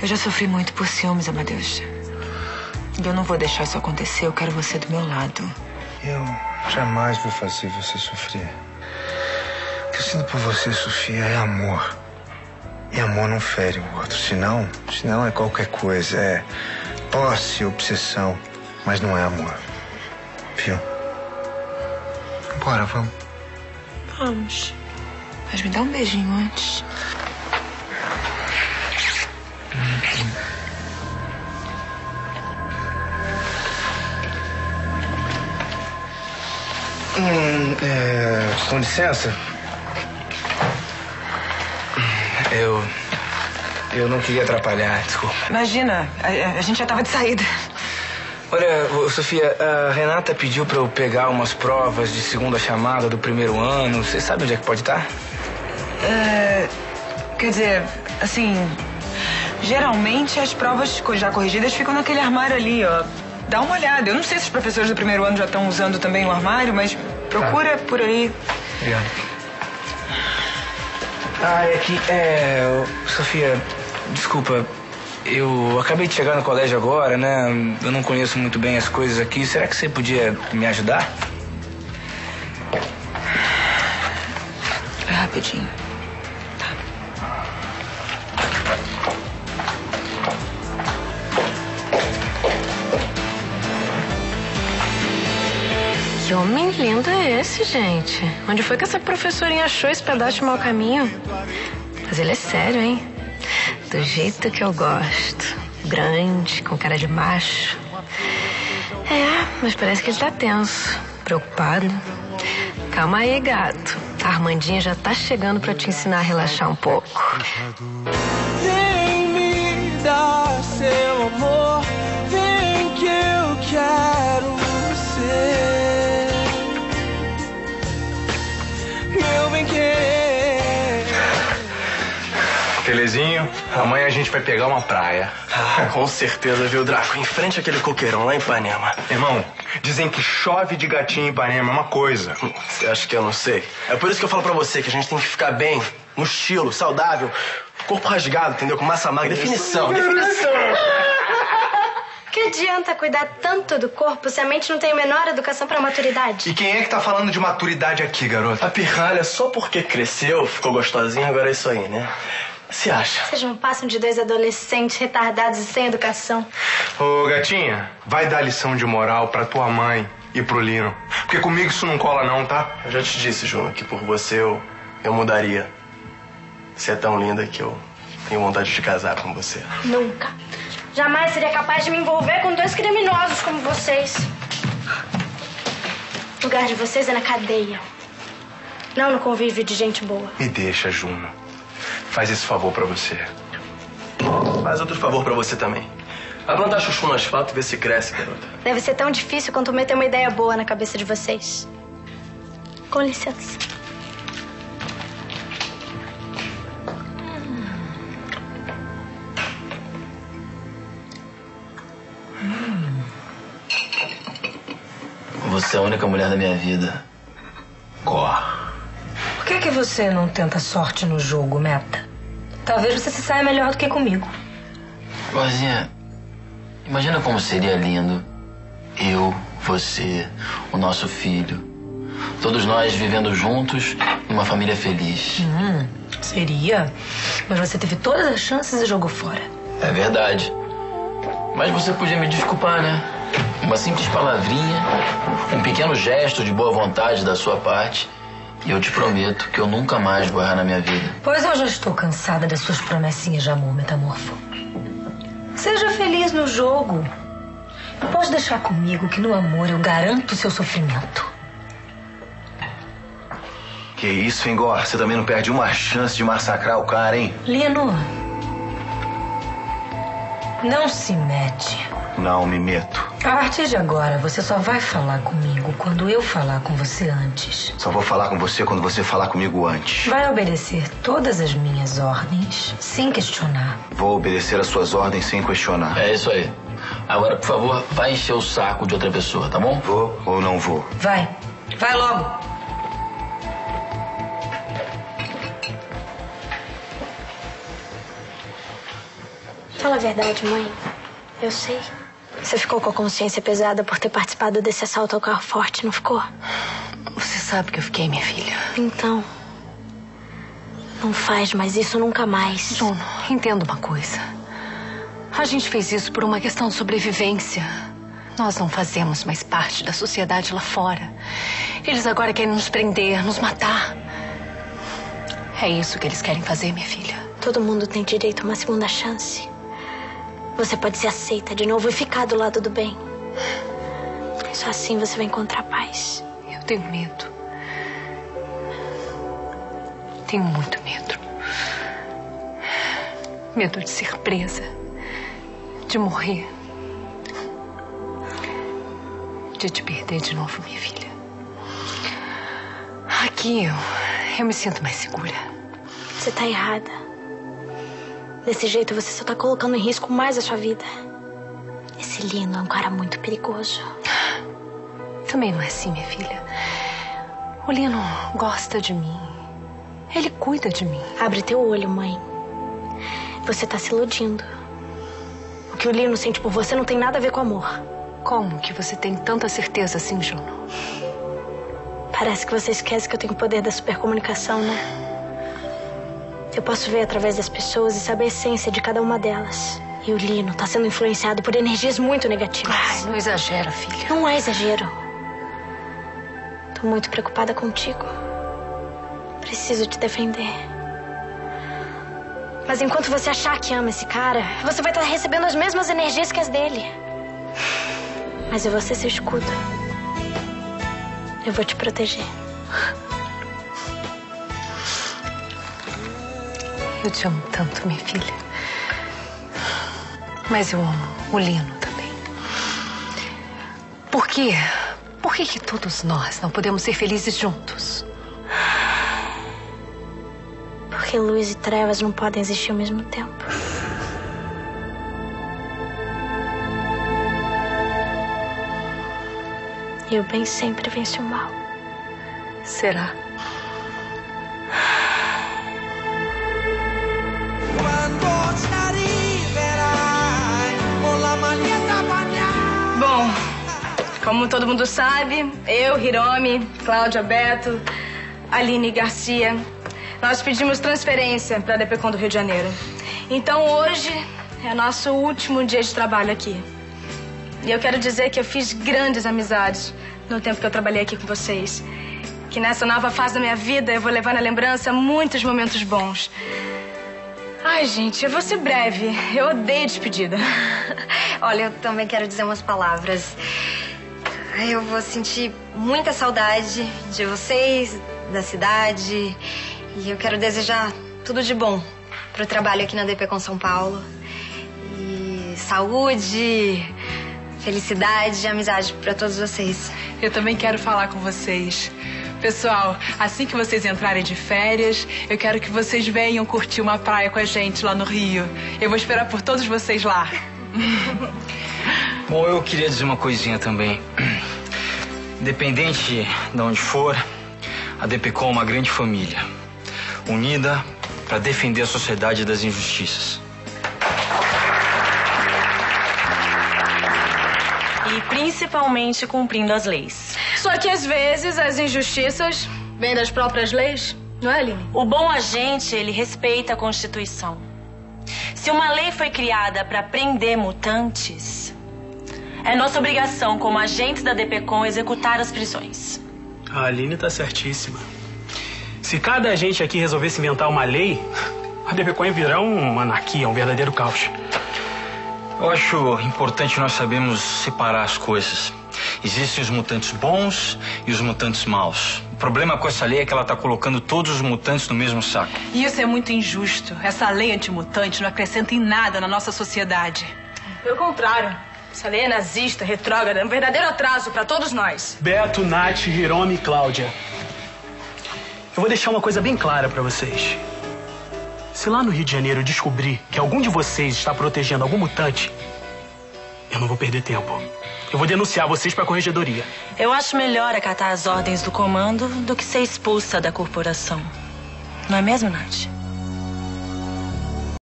Eu já sofri muito por ciúmes, Amadeus. E eu não vou deixar isso acontecer. Eu quero você do meu lado. Eu jamais vou fazer você sofrer. O que eu sinto por você, Sofia, é amor. E amor não fere o outro. Senão é qualquer coisa. É posse, obsessão. Mas não é amor. Viu? Bora, vamos. Vamos. Mas me dá um beijinho antes. Com licença. Eu não queria atrapalhar, desculpa. Imagina, a gente já tava de saída. Olha, Sofia, a Renata pediu pra eu pegar umas provas de segunda chamada do primeiro ano. Você sabe onde é que pode estar? Quer dizer, assim... Geralmente as provas já corrigidas ficam naquele armário ali, ó. Dá uma olhada. Eu não sei se os professores do primeiro ano já estão usando também o armário, mas procura por aí. Obrigado. É que... Sofia, desculpa. Eu acabei de chegar no colégio agora, né? Eu não conheço muito bem as coisas aqui. Será que você podia me ajudar? Rapidinho. Que homem lindo é esse, gente? Onde foi que essa professorinha achou esse pedaço de mau caminho? Mas ele é sério, hein? Do jeito que eu gosto. Grande, com cara de macho. Mas parece que ele tá tenso, preocupado. Calma aí, gato. A Armandinha já tá chegando pra te ensinar a relaxar um pouco. Vem me dar seu amor. Vem que eu quero você. Meu bem querer. Telezinho, amanhã a gente vai pegar uma praia. Com certeza, viu, Draco? Em frente àquele coqueirão lá em Ipanema. Irmão, dizem que chove de gatinho em Ipanema, é uma coisa. Você acha que eu não sei? É por isso que eu falo pra você que a gente tem que ficar bem, no estilo, saudável, corpo rasgado, entendeu? Com massa magra, definição. Que adianta cuidar tanto do corpo se a mente não tem a menor educação pra maturidade? E quem é que tá falando de maturidade aqui, garota? A pirralha, só porque cresceu, ficou gostosinha, agora é isso aí, né? Se acha? Vocês não passam de dois adolescentes retardados e sem educação. Ô, gatinha, vai dar lição de moral pra tua mãe e pro Lino. Porque comigo isso não cola não, tá? Eu já te disse, Juno, que por você eu mudaria. Você é tão linda que eu tenho vontade de casar com você. Nunca. Jamais seria capaz de me envolver com dois criminosos como vocês. O lugar de vocês é na cadeia. Não no convívio de gente boa. Me deixa, Juno. Faz esse favor pra você. Faz outro favor pra você também. Vai plantar chuchu no asfalto e ver se cresce, garota. Deve ser tão difícil quanto meter uma ideia boa na cabeça de vocês. Com licença. Você é a única mulher da minha vida. Por que você não tenta sorte no jogo, Meta? Talvez você se saia melhor do que comigo. Gorzinha, imagina como seria lindo eu, você, o nosso filho, todos nós vivendo juntos numa família feliz. Seria. Mas você teve todas as chances e jogou fora. É verdade. Mas você podia me desculpar, né? Uma simples palavrinha, um pequeno gesto de boa vontade da sua parte, e eu te prometo que eu nunca mais vou errar na minha vida. Pois eu já estou cansada das suas promessinhas de amor, Metamorfo. Seja feliz no jogo. Pode deixar comigo que no amor eu garanto o seu sofrimento. Que isso, hein, Gor? Você também não perde uma chance de massacrar o cara, hein? Lino, não se mete. Não me meto. A partir de agora, você só vai falar comigo quando eu falar com você antes. Só vou falar com você quando você falar comigo antes. Vai obedecer todas as minhas ordens, sem questionar. Vou obedecer às suas ordens sem questionar. É isso aí. Agora, por favor, vai encher o saco de outra pessoa, tá bom? Vou ou não vou? Vai. Vai logo. Fala a verdade, mãe. Eu sei. Você ficou com a consciência pesada por ter participado desse assalto ao carro forte, não ficou? Você sabe que eu fiquei, minha filha. Então, não faz mais isso nunca mais. Juno, entenda uma coisa. A gente fez isso por uma questão de sobrevivência. Nós não fazemos mais parte da sociedade lá fora. Eles agora querem nos prender, nos matar. É isso que eles querem fazer, minha filha. Todo mundo tem direito a uma segunda chance. Você pode ser aceita de novo e ficar do lado do bem. Só assim você vai encontrar paz. Eu tenho medo. Tenho muito medo. Medo de ser presa. De morrer. De te perder de novo, minha filha. Aqui eu me sinto mais segura. Você tá errada. Desse jeito você só tá colocando em risco mais a sua vida. Esse Lino é um cara muito perigoso. Também não é assim, minha filha. O Lino gosta de mim. Ele cuida de mim. Abre teu olho, mãe. Você tá se iludindo. O que o Lino sente por você não tem nada a ver com amor. Como que você tem tanta certeza assim, Juno? Parece que você esquece que eu tenho o poder da supercomunicação, né? Eu posso ver através das pessoas e saber a essência de cada uma delas. E o Lino tá sendo influenciado por energias muito negativas. Ai, não exagera, filha. Não é exagero. Tô muito preocupada contigo. Preciso te defender. Mas enquanto você achar que ama esse cara, você vai estar recebendo as mesmas energias que as dele. Mas eu vou ser seu escudo. Eu vou te proteger. Eu te amo tanto, minha filha. Mas eu amo o Lino também. Por quê? Por que todos nós não podemos ser felizes juntos? Porque luz e trevas não podem existir ao mesmo tempo. E o bem sempre vence o mal. Será? Bom, como todo mundo sabe, eu, Hiromi, Cláudia Beto, Aline Garcia, nós pedimos transferência para a DPCOM do Rio de Janeiro. Então hoje é nosso último dia de trabalho aqui. E eu quero dizer que eu fiz grandes amizades no tempo que eu trabalhei aqui com vocês. Que nessa nova fase da minha vida eu vou levar na lembrança muitos momentos bons. Ai, gente, eu vou ser breve. Eu odeio despedida. Olha, eu também quero dizer umas palavras. Eu vou sentir muita saudade de vocês, da cidade. E eu quero desejar tudo de bom pro trabalho aqui na DPCOM São Paulo. E saúde, felicidade e amizade pra todos vocês. Eu também quero falar com vocês. Pessoal, assim que vocês entrarem de férias, eu quero que vocês venham curtir uma praia com a gente lá no Rio. Eu vou esperar por todos vocês lá. Bom, eu queria dizer uma coisinha também. Independente de onde for, a DPCOM é uma grande família, unida para defender a sociedade das injustiças. E principalmente cumprindo as leis. Só que às vezes as injustiças vêm das próprias leis, não é, Aline? O bom agente, ele respeita a Constituição. Se uma lei foi criada para prender mutantes, é nossa obrigação como agentes da DPCOM executar as prisões. A Aline tá certíssima. Se cada agente aqui resolvesse inventar uma lei, a DPCOM ia virar uma anarquia, um verdadeiro caos. Eu acho importante nós sabermos separar as coisas. Existem os mutantes bons e os mutantes maus. O problema com essa lei é que ela tá colocando todos os mutantes no mesmo saco. E isso é muito injusto. Essa lei antimutante não acrescenta em nada na nossa sociedade. Pelo contrário, essa lei é nazista, retrógrada, é um verdadeiro atraso para todos nós. Beto, Nath, Hiromi e Cláudia. Eu vou deixar uma coisa bem clara para vocês. Se lá no Rio de Janeiro eu descobrir que algum de vocês está protegendo algum mutante, eu não vou perder tempo. Eu vou denunciar vocês para a corregedoria. Eu acho melhor acatar as ordens do comando do que ser expulsa da corporação. Não é mesmo, Nath?